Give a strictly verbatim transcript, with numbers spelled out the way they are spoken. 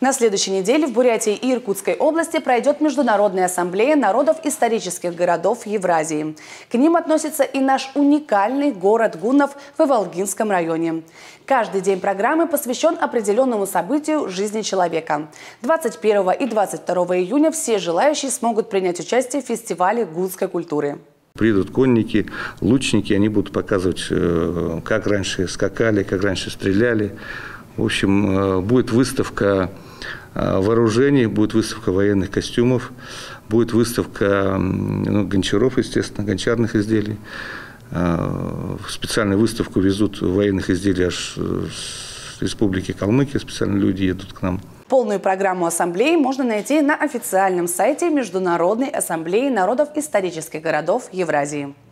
На следующей неделе в Бурятии и Иркутской области пройдет Международная ассамблея народов исторических городов Евразии. К ним относится и наш уникальный город Гуннов в Иволгинском районе. Каждый день программы посвящен определенному событию жизни человека. двадцать первого и двадцать второго июня все желающие смогут принять участие в фестивале гунской культуры. Приедут конники, лучники, они будут показывать, как раньше скакали, как раньше стреляли. В общем, будет выставка вооружений, будет выставка военных костюмов, будет выставка ну, гончаров, естественно, гончарных изделий. В специальную выставку везут военных изделий аж с Республики Калмыкия, специально люди едут к нам. Полную программу ассамблеи можно найти на официальном сайте Международной ассамблеи народов исторических городов Евразии.